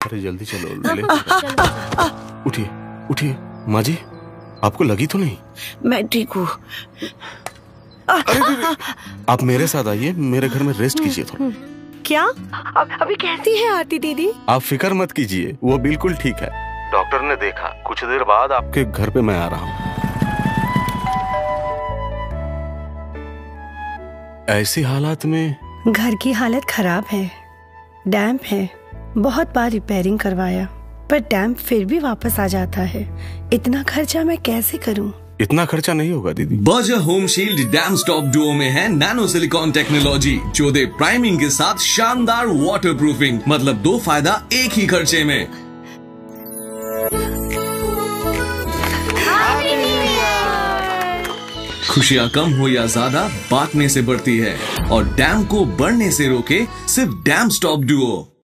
अरे जल्दी चलो, ले उठिए उठिए। माँ जी, आपको लगी तो नहीं? मैं ठीक हूँ। अरे आप मेरे साथ आइए, मेरे घर में रेस्ट कीजिए थोड़ा। क्या? अभी कैसी है आरती दीदी? आप फिक्र मत कीजिए, वो बिल्कुल ठीक है। डॉक्टर ने देखा, कुछ देर बाद आपके घर पे मैं आ रहा हूँ। ऐसी हालात में घर की हालत खराब है, डैम्प है। बहुत बार रिपेयरिंग करवाया पर डैम्प फिर भी वापस आ जाता है। इतना खर्चा मैं कैसे करूं? इतना खर्चा नहीं होगा दीदी। Berger home shield dam stop duo में है नैनो सिलिकॉन टेक्नोलॉजी, जो दे प्राइमिंग के साथ शानदार वाटर प्रूफिंग। मतलब 2 फायदा एक ही खर्चे में। खुशियाँ कम हो या ज्यादा, बांटने से बढ़ती है और डैम को बढ़ने से रोके सिर्फ डैम स्टॉप डुओ।